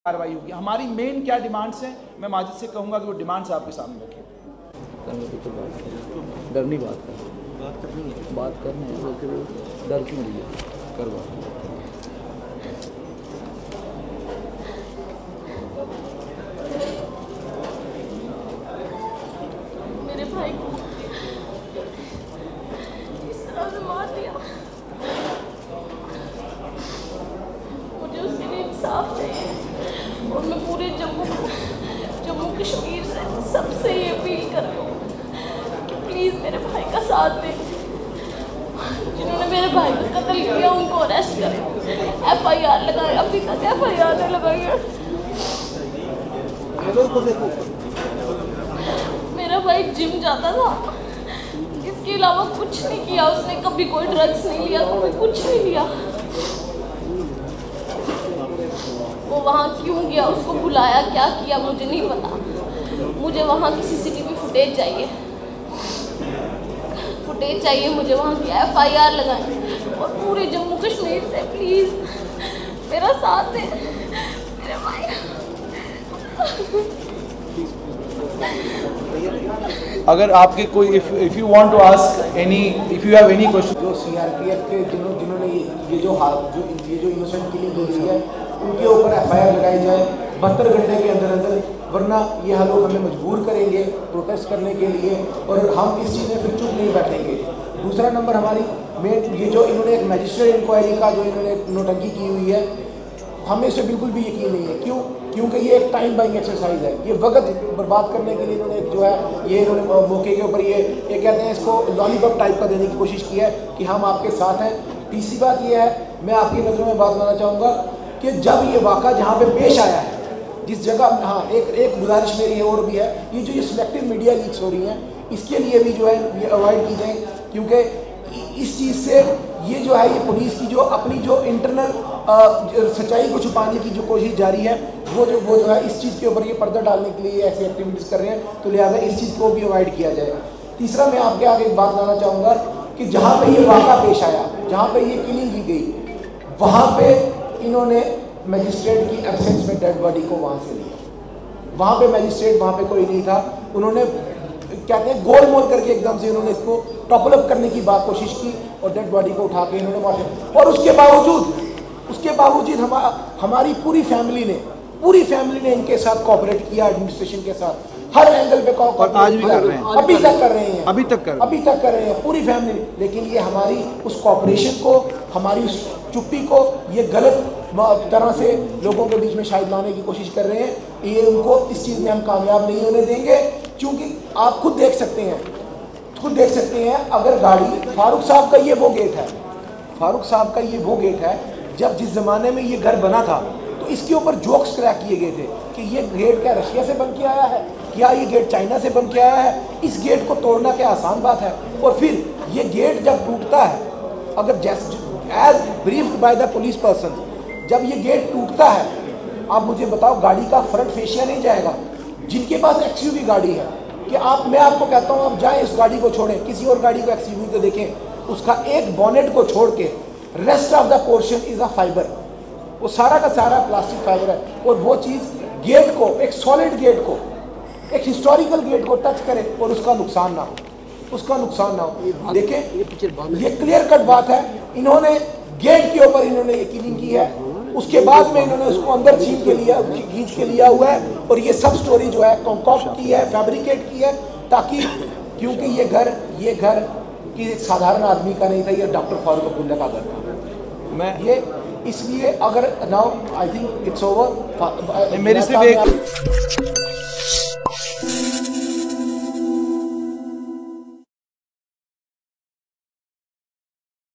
कार्रवाई होगी। हमारी मेन क्या डिमांड्स हैं, मैं माजिद से कहूँगा कि वो डिमांड्स आपके सामने रखें। डर नहीं बात करनी है तो फिर डर क्यों रही है, कर बात। मेरे भाई को इस तरह से मार दिया, मुझे उसके लिए इंसाफ चाहिए। और मैं पूरे जम्मू कश्मीर से सबसे ये अपील कर रही हूँ कि प्लीज़ मेरे भाई का साथ दें। जिन्होंने मेरे भाई को कत्ल किया उनको अरेस्ट करें, FIR लगाए। अभी तक FIR नहीं लगाई है। मेरा भाई जिम जाता था, इसके अलावा कुछ नहीं किया उसने, कभी कोई ड्रग्स नहीं लिया, कभी कुछ नहीं लिया। वो वहाँ क्यों गया, उसको बुलाया, क्या किया मुझे नहीं पता। मुझे वहाँ की CCTV फुटेज चाहिए मुझे वहाँ की। FIR लगाएं और पूरे जम्मू कश्मीर से प्लीज़ मेरा साथ दें, मेरे भाई। अगर आपके कोई if you want to ask any, if you have any question. जो CRPF के जिन्होंने ये जो इनोसेंट किलिंग हुई है उनके ऊपर FIR लगाई जाए 72 घंटे के अंदर, वरना ये लोग हमें मजबूर करेंगे प्रोटेस्ट करने के लिए और हम इस चीज़ में फिर चुप नहीं बैठेंगे। दूसरा नंबर हमारी मेन ये जो इन्होंने एक मैजिस्ट्रियल इंक्वायरी का जो इन्होंने नोटंकी की हुई है, हमें इसे बिल्कुल भी यकीन नहीं है। क्यों? क्योंकि ये एक टाइम बाइंग एक्सरसाइज है। ये वक्त बर्बाद करने के लिए इन्होंने जो है ये इन्होंने मौके के ऊपर ये कहते हैं इसको लॉलीपॉप टाइप का देने की कोशिश की है कि हम आपके साथ हैं। तीसरी बात ये है, मैं आपकी नज़रों में बात लाना चाहूँगा कि जब ये वाक़ा जहाँ पे पेश आया है, जिस जगह, हाँ एक गुजारिश मेरी और भी है, ये जो ये सिलेक्टिव मीडिया लीक्स हो रही हैं इसके लिए भी जो है ये अवॉइड की जाए। क्योंकि इस चीज़ से ये जो है ये पुलिस की जो अपनी जो इंटरनल सच्चाई को छुपाने की जो कोशिश जारी है वो जो है इस चीज़ के ऊपर ये पर्दा डालने के लिए ऐसी एक्टिविटीज़ कर रहे हैं, तो लिहाजा इस चीज़ को भी अवॉइड किया जाए। तीसरा, मैं आपके आगे एक बात लाना चाहूँगा कि जहाँ पे ये वाक़ा पेश आया, जहाँ पे ये किलिंग की गई, वहाँ पे इन्होंने मजिस्ट्रेट की एब्सेंस में डेड बॉडी को वहाँ से लिया। वहाँ पे मजिस्ट्रेट वहाँ पे कोई नहीं था। उन्होंने कहते हैं गोल मोल करके एकदम से उन्होंने इसको टॉपल अप करने की कोशिश की और डेड बॉडी को उठा के इन्होंने मार दिया। और उसके बावजूद हमारी पूरी फैमिली ने इनके साथ कोऑपरेट किया, एडमिनिस्ट्रेशन के साथ हर एंगल पे आज भी कर रहे हैं, अभी तक कर रहे हैं, अभी तक कर रहे हैं पूरी फैमिली। लेकिन ये हमारी उस कोऑपरेशन को, हमारी उस चुप्पी को ये गलत तरह से लोगों के बीच में शायद लाने की कोशिश कर रहे हैं। ये उनको इस चीज़ में हम कामयाब नहीं होने देंगे। क्योंकि आप खुद देख सकते हैं अगर गाड़ी फारूक साहब का ये वो गेट है, जब जिस ज़माने में ये घर बना था तो इसके ऊपर जोक्स क्रैक किए गए थे कि ये गेट क्या रशिया से बन के आया है, क्या ये गेट चाइना से बन के आया है, इस गेट को तोड़ना क्या आसान बात है। और फिर ये गेट जब टूटता है, अगर as briefed by the police person, जब ये गेट टूटता है, आप मुझे बताओ गाड़ी का फ्रंट फेशिया नहीं जाएगा। जिनके पास XUV गाड़ी है कि मैं आपको कहता हूँ आप जाएं इस गाड़ी को छोड़ें, किसी और गाड़ी को XUV को देखें, उसका एक बॉनेट को छोड़ के rest of the portion is a fibre, वो सारा का सारा प्लास्टिक फाइबर है। और वो चीज़ गेट को, एक सॉलिड गेट को, एक हिस्टोरिकल गेट को टच करे और उसका नुकसान ना हो, देखें ये क्लियर कट बात है। इन्होंने गेट के ऊपर इन्होंने ये किलिंग की है, उसके बाद में इन्होंने उसको अंदर खींच के लिया हुआ है और ये सब स्टोरी जो है कॉन्कॉक्ट की है, फैब्रिकेट की है, ताकि क्योंकि ये घर कि एक साधारण आदमी का नहीं था, ये डॉक्टर फारूक अब्दुल्ला का घर था। ये इसलिए अगर now I think it's over, मेरी सिर्फ एक